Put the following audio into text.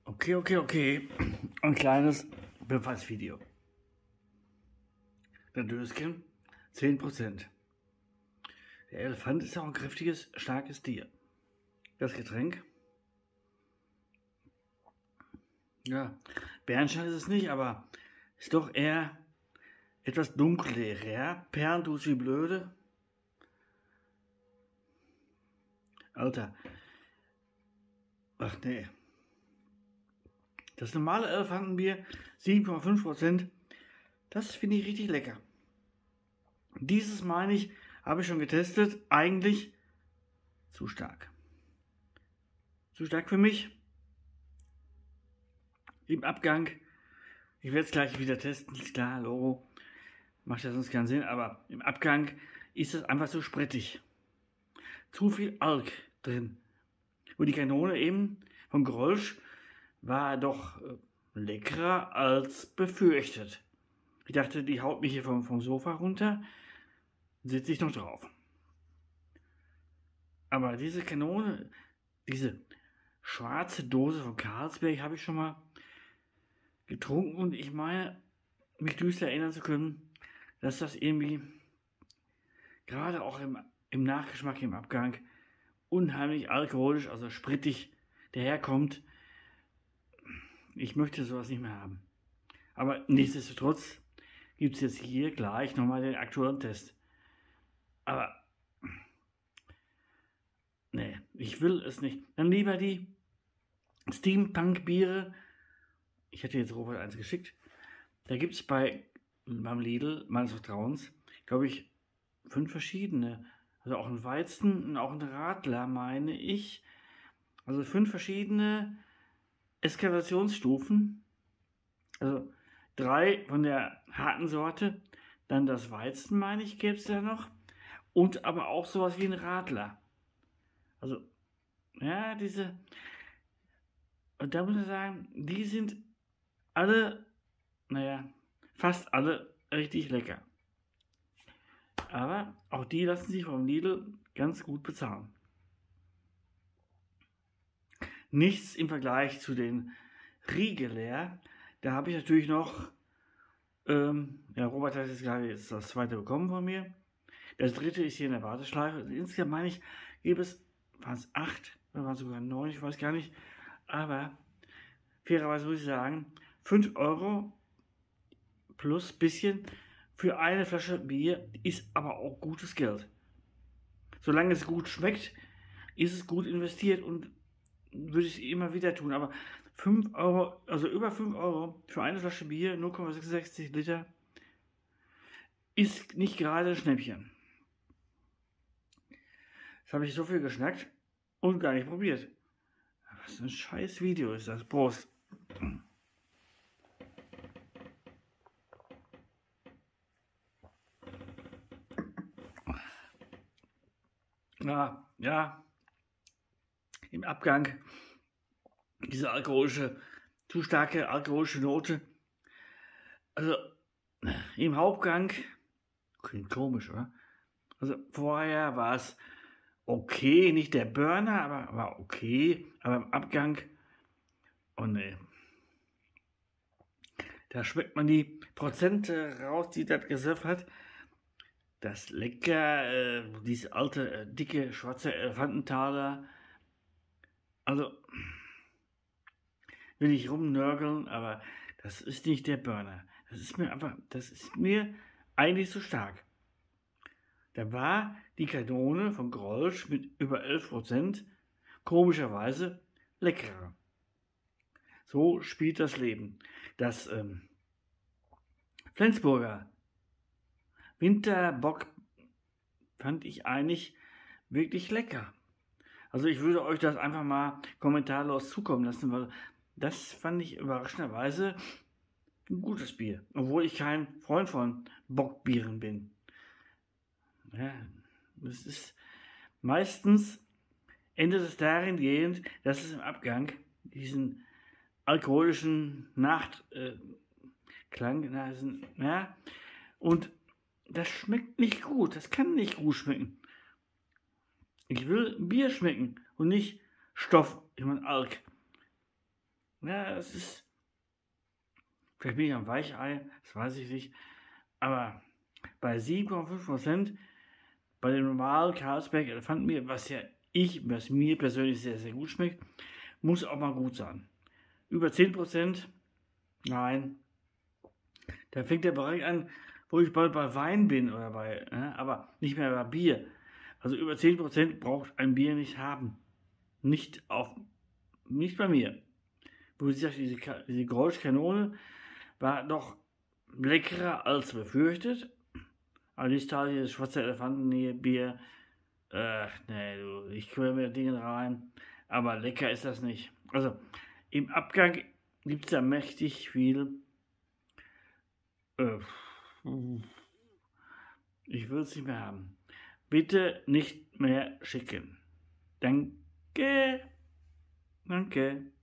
Okay. Ein kleines Beweisvideo. Der Döschen 10%. Der Elefant ist auch ein kräftiges, starkes Tier. Das Getränk, ja, Bernstein ist es nicht, aber ist doch eher etwas dunkler. Perlen tut's wie blöde. Alter. Ach nee. Das normale Elefantenbier, 7,5%, das finde ich richtig lecker. Dieses meine ich, habe ich schon getestet, eigentlich zu stark. Zu stark für mich. Im Abgang, ich werde es gleich wieder testen, ist klar, Logo, macht ja sonst keinen Sinn, aber im Abgang ist es einfach so sprittig. Zu viel Alk drin. Und die Kanone eben von Grolsch war doch leckerer als befürchtet. Ich dachte, die haut mich hier vom Sofa runter, sitze ich noch drauf. Aber diese Kanone, diese schwarze Dose von Carlsberg habe ich schon mal getrunken und ich meine, mich düster erinnern zu können, dass das irgendwie gerade auch im Nachgeschmack, im Abgang unheimlich alkoholisch, also sprittig daherkommt. Ich möchte sowas nicht mehr haben. Aber nichtsdestotrotz gibt es jetzt hier gleich nochmal den aktuellen Test. Aber nee, ich will es nicht. Dann lieber die Steampunk-Biere. Ich hätte jetzt Robert eins geschickt. Da gibt es beim Lidl meines Vertrauens, glaube ich, 5 verschiedene. Also auch ein Weizen und auch ein Radler, meine ich. Also 5 verschiedene Eskalationsstufen. Also 3 von der harten Sorte. Dann das Weizen, meine ich, gäbe es da noch. Und aber auch sowas wie ein Radler. Also, ja, und da muss ich sagen, die sind alle, fast alle richtig lecker. Aber auch die lassen sich vom Lidl ganz gut bezahlen. Nichts im Vergleich zu den Riegeler. Da habe ich natürlich noch, Robert hat jetzt gerade das zweite bekommen von mir. Das dritte ist hier in der Warteschleife. Insgesamt meine ich, waren es 8 oder waren es sogar 9, ich weiß gar nicht. Aber fairerweise muss ich sagen, 5 Euro plus bisschen für eine Flasche Bier ist aber auch gutes Geld. Solange es gut schmeckt, ist es gut investiert und würde ich es immer wieder tun. Aber 5 Euro, also über 5 Euro für eine Flasche Bier, 0,66 Liter, ist nicht gerade ein Schnäppchen. Jetzt habe ich so viel geschnackt und gar nicht probiert. Was ein scheiß Video ist das. Prost. Ja, im Abgang diese zu starke alkoholische Note. Also im Hauptgang, klingt komisch, oder? Also vorher war es okay, nicht der Burner, aber war okay. Aber im Abgang, oh ne. Da schmeckt man die Prozente raus, die das Gesöff hat. Das lecker, dieses alte, dicke, schwarze Elefantentaler. Also, will ich rumnörgeln, aber das ist nicht der Burner. Das ist mir eigentlich zu stark. Da war die Kanone von Grolsch mit über 11% komischerweise leckerer. So spielt das Leben. Das Flensburger Winterbock fand ich eigentlich wirklich lecker. Also ich würde euch das einfach mal kommentarlos zukommen lassen, weil das fand ich überraschenderweise ein gutes Bier. Obwohl ich kein Freund von Bockbieren bin. Ja, das ist meistens endet es darin gehend, dass es im Abgang diesen alkoholischen Nachklang, und das schmeckt nicht gut, das kann nicht gut schmecken. Ich will Bier schmecken und nicht Stoff, ich meine Alk. Ja, es ist, vielleicht bin ich ein Weichei, das weiß ich nicht, aber bei 7,5%, bei dem normalen Carlsberg Elefantenbier, was mir persönlich sehr, sehr gut schmeckt, muss auch mal gut sein. Über 10%, nein, da fängt der Bereich an, wo ich bald bei Wein bin oder aber nicht mehr bei Bier. Also über 10% braucht ein Bier nicht haben. Nicht bei mir. Wo ich sage, diese Geräuschkanone war doch leckerer als befürchtet. Aber die Teil hier, das schwarze Elefantenbier, ich quäle mir Dinge rein. Aber lecker ist das nicht. Also im Abgang gibt es da mächtig viel. Ich will es nicht mehr haben. Bitte nicht mehr schicken. Danke. Danke.